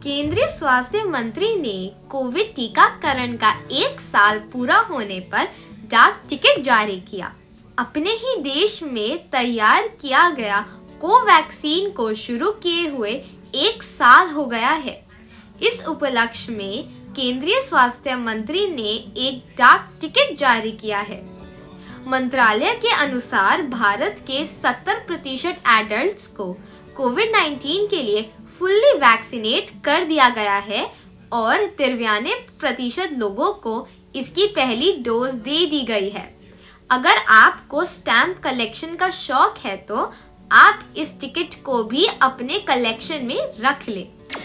केंद्रीय स्वास्थ्य मंत्री ने कोविड टीकाकरण का 1 साल पूरा होने पर डाक टिकट जारी किया। अपने ही देश में तैयार किया गया कोवैक्सीन को शुरू किए हुए 1 साल हो गया है। इस उपलक्ष्य में केंद्रीय स्वास्थ्य मंत्री ने एक डाक टिकट जारी किया है। मंत्रालय के अनुसार भारत के 70% एडल्ट्स को कोविड-19 के लिए फुल्ली वैक्सीनेट कर दिया गया है और 93% लोगों को इसकी पहली डोज दे दी गई है। अगर आपको स्टैम्प कलेक्शन का शौक है तो आप इस टिकट को भी अपने कलेक्शन में रख लें।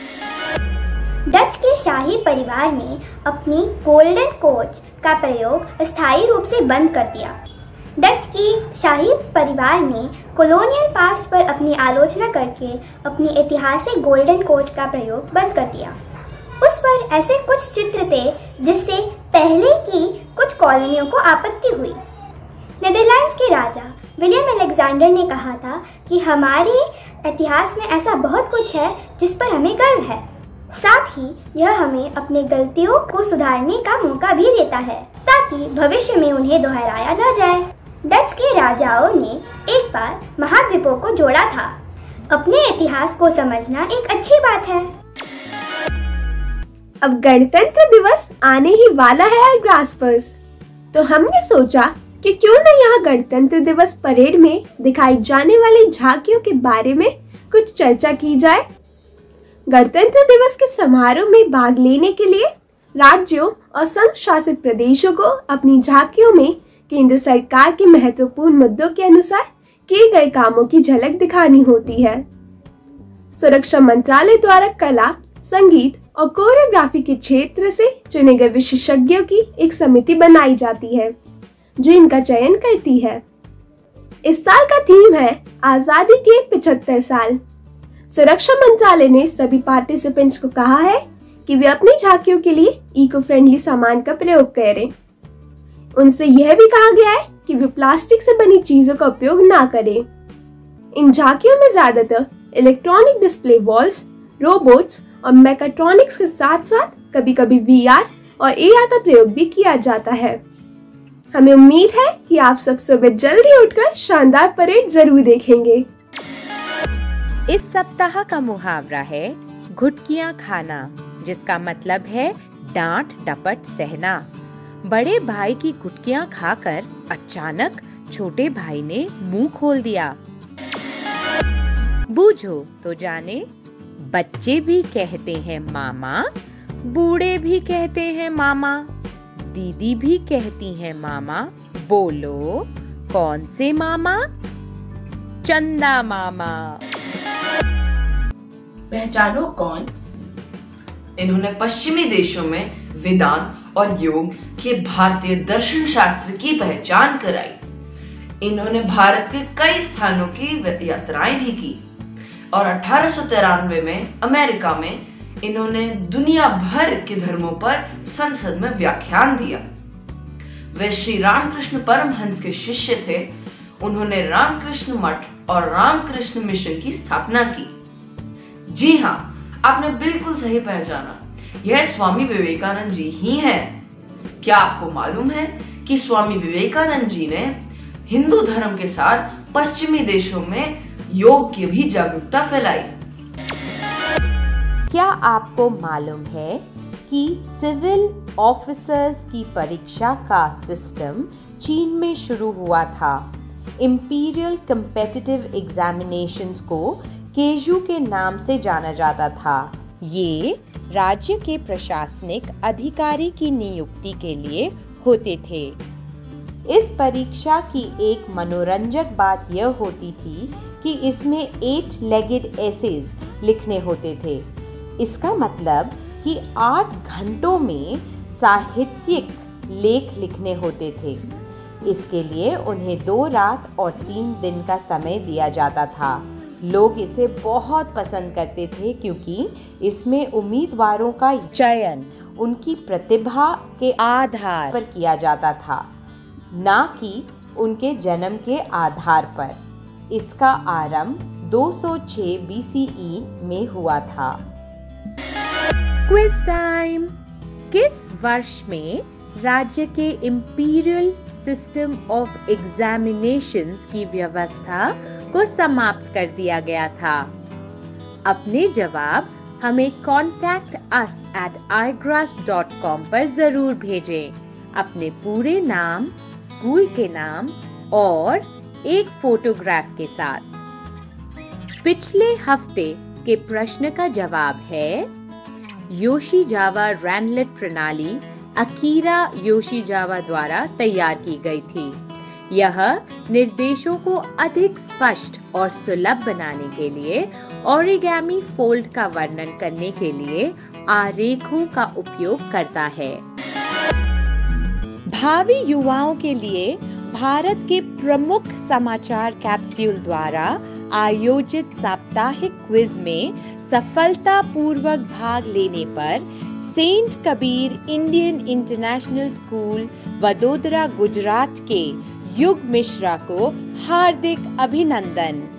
डच के शाही परिवार ने अपनी गोल्डन कोच का प्रयोग अस्थायी रूप से बंद कर दिया। डच की शाही परिवार ने कॉलोनियल पास्ट पर अपनी आलोचना करके अपनी ऐतिहासिक गोल्डन कोच का प्रयोग बंद कर दिया। उस पर ऐसे कुछ चित्र थे जिससे पहले की कुछ कॉलोनियों को आपत्ति हुई। नीदरलैंड्स के राजा विलियम अलेक्जेंडर ने कहा था कि हमारे इतिहास में ऐसा बहुत कुछ है जिस पर हमें गर्व है। साथ ही यह हमें अपने गलतियों को सुधारने का मौका भी देता है ताकि भविष्य में उन्हें दोहराया न जाए। डच के राजाओं ने एक बार महाद्वीपों को जोड़ा था। अपने इतिहास को समझना एक अच्छी बात है। अब गणतंत्र दिवस आने ही वाला है ग्रास्पर्स, तो हमने सोचा कि क्यों न यहाँ गणतंत्र दिवस परेड में दिखाई जाने वाली झांकियों के बारे में कुछ चर्चा की जाए। गणतंत्र दिवस के समारोह में भाग लेने के लिए राज्यों और संघ शासित प्रदेशों को अपनी झांकियों में केंद्र सरकार के महत्वपूर्ण मुद्दों के अनुसार किए गए कामों की झलक दिखानी होती है। सुरक्षा मंत्रालय द्वारा कला, संगीत और कोरियोग्राफी के क्षेत्र से चुने गए विशेषज्ञों की एक समिति बनाई जाती है जो इनका चयन करती है। इस साल का थीम है आजादी के 75 साल। सुरक्षा मंत्रालय ने सभी पार्टिसिपेंट्स को कहा है कि वे अपनी झांकियों के लिए इको फ्रेंडली सामान का प्रयोग करें। उनसे यह भी कहा गया है कि वे प्लास्टिक से बनी चीजों का उपयोग ना करें। इन झांकियों में ज्यादातर इलेक्ट्रॉनिक डिस्प्ले वॉल्स, रोबोट्स और मैकाट्रॉनिक्स के साथ साथ कभी कभी VR और AR का प्रयोग भी किया जाता है। हमें उम्मीद है कि आप सब सुबह जल्दी उठकर शानदार परेड जरूर देखेंगे। इस सप्ताह का मुहावरा है घुटकियां खाना, जिसका मतलब है डांट डपट सहना। बड़े भाई की घुटकियां खाकर अचानक छोटे भाई ने मुंह खोल दिया। बूझो तो जाने, बच्चे भी कहते हैं मामा, बूढ़े भी कहते हैं मामा, दीदी भी कहती हैं मामा। बोलो कौन से मामा? चंदा मामा। पहचानो कौन? इन्होंने पश्चिमी देशों में वेदांत और योग के भारतीय दर्शन शास्त्र की पहचान कराई। इन्होंने भारत के कई स्थानों की यात्राएं भी की और 1893 में अमेरिका में इन्होंने दुनिया भर के धर्मों पर संसद में व्याख्यान दिया। वे श्री रामकृष्ण परमहंस के शिष्य थे। उन्होंने रामकृष्ण मठ और रामकृष्ण मिशन की स्थापना की। जी हाँ, आपने बिल्कुल सही पहचाना, यह स्वामी विवेकानंद जी ही हैं। क्या आपको मालूम है कि स्वामी विवेकानंद जी ने हिंदू धर्म के साथ पश्चिमी देशों में योग की भी जागरूकता फैलाई? क्या आपको मालूम है कि सिविल ऑफिसर्स की परीक्षा का सिस्टम चीन में शुरू हुआ था? इंपीरियल कॉम्पिटिटिव एग्जामिनेशंस को केजू के नाम से जाना जाता था। ये राज्य के प्रशासनिक अधिकारी की नियुक्ति के लिए होते थे। इस परीक्षा की एक मनोरंजक बात यह होती थी कि इसमें 8 लेगेड एसेज लिखने होते थे। इसका मतलब कि 8 घंटों में साहित्यिक लेख लिखने होते थे। इसके लिए उन्हें 2 रात और 3 दिन का समय दिया जाता था। लोग इसे बहुत पसंद करते थे क्योंकि इसमें उम्मीदवारों का चयन उनकी प्रतिभा के आधार पर किया जाता था, ना कि उनके जन्म के आधार पर। इसका आरंभ 206 BCE में हुआ था। Quiz time. किस वर्ष में राज्य के इंपीरियल सिस्टम ऑफ एग्जामिनेशंस की व्यवस्था को समाप्त कर दिया गया था? अपने जवाब हमें contact@igrasp.com पर जरूर भेजें, अपने पूरे नाम, स्कूल के नाम और एक फोटोग्राफ के साथ। पिछले हफ्ते के प्रश्न का जवाब है योशीजावा रैनलेट प्रणाली अकीरा योशीजावा द्वारा तैयार की गई थी। यह निर्देशों को अधिक स्पष्ट और सुलभ बनाने के लिए ओरिगेमी फोल्ड का वर्णन करने के लिए आरेखों का उपयोग करता है। भावी युवाओं के लिए भारत के प्रमुख समाचार कैप्सूल द्वारा आयोजित साप्ताहिक क्विज में सफलतापूर्वक भाग लेने पर Saint Kabir Indian International School Vadodara Gujarat के युग मिश्रा को हार्दिक अभिनंदन।